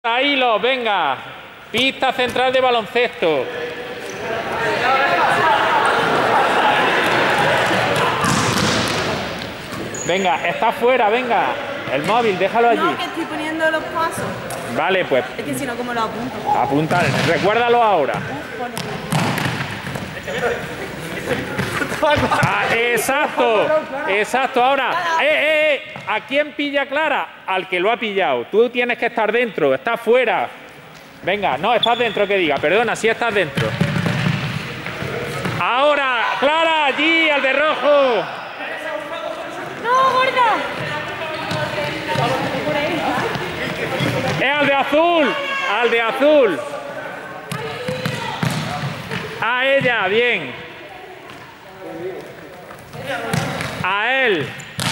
Ahí venga. Pista central de baloncesto. Venga, está fuera, venga. El móvil, déjalo allí. No, que estoy poniendo los pasos. Vale, pues. Es que si no, ¿cómo lo apunto? Apunta, recuérdalo ahora. Exacto, exacto. Ahora, ¿a quién pilla Clara? Al que lo ha pillado. Tú tienes que estar dentro, estás fuera. Venga, no, estás dentro, que diga. Perdona, sí estás dentro. Ahora, Clara, allí, al de rojo. ¡No, gorda! Es al de azul, al de azul. A ella, bien. A él.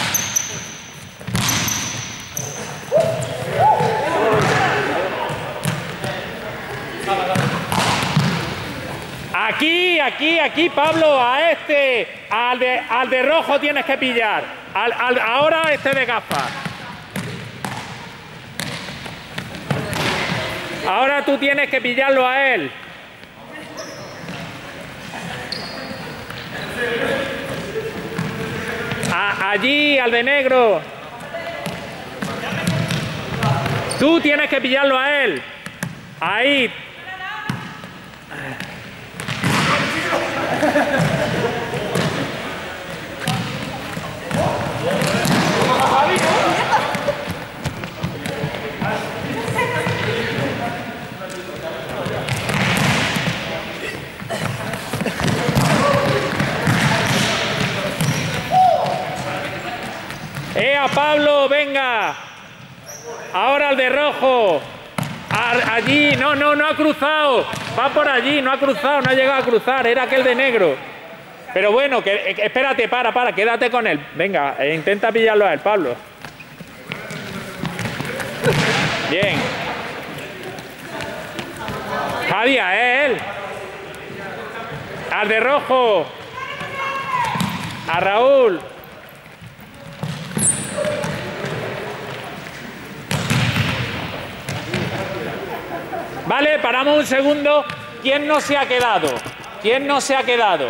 Aquí, Pablo, a este, al de rojo tienes que pillar. Ahora este de gafas. Ahora tú tienes que pillarlo a él. Allí, al de negro. Tú tienes que pillarlo a él. Ahí. A Pablo, venga. Ahora al de rojo. Allí, no ha cruzado. Va por allí, no ha cruzado, no ha llegado a cruzar. Era aquel de negro. Pero bueno, espérate, para, quédate con él. Venga, intenta pillarlo a él, Pablo. Bien. Javier, él. Al de rojo. A Raúl. Vale, paramos un segundo. ¿Quién no se ha quedado? ¿Quién no se ha quedado?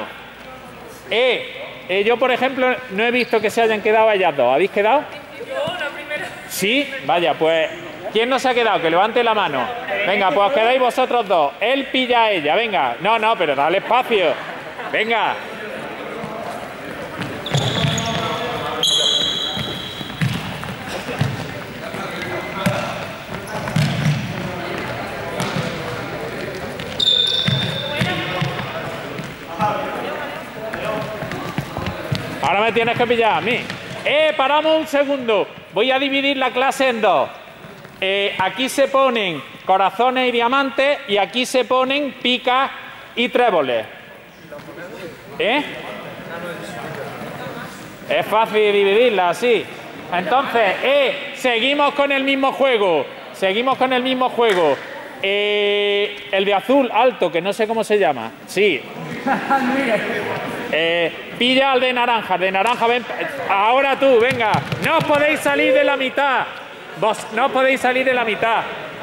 Yo, por ejemplo, no he visto que se hayan quedado ellas dos. ¿Habéis quedado? Yo, la primera. Sí, vaya, pues. ¿Quién no se ha quedado? Que levante la mano. Venga, pues os quedáis vosotros dos. Él pilla a ella, venga. No, pero dale espacio. Venga. Ahora me tienes que pillar a mí. Paramos un segundo. Voy a dividir la clase en dos. Aquí se ponen corazones y diamantes y aquí se ponen picas y tréboles. Es fácil dividirla así. Entonces, seguimos con el mismo juego. Seguimos con el mismo juego. El de azul alto, que no sé cómo se llama. Sí. Pilla al de naranja, ven. Ahora tú, venga. No os podéis salir de la mitad. Vos no os podéis salir de la mitad.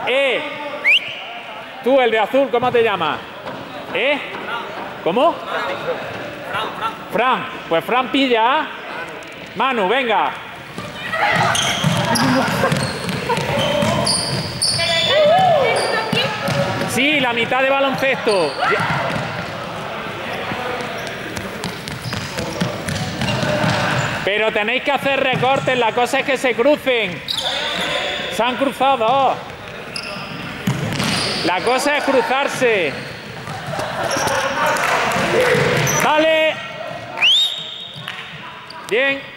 Tú, el de azul, ¿cómo te llamas? ¿Cómo? Fran. Pues Fran pilla. Manu, venga. Sí, la mitad de baloncesto. Pero tenéis que hacer recortes, la cosa es que se crucen. Se han cruzado dos. La cosa es cruzarse. Vale. Bien.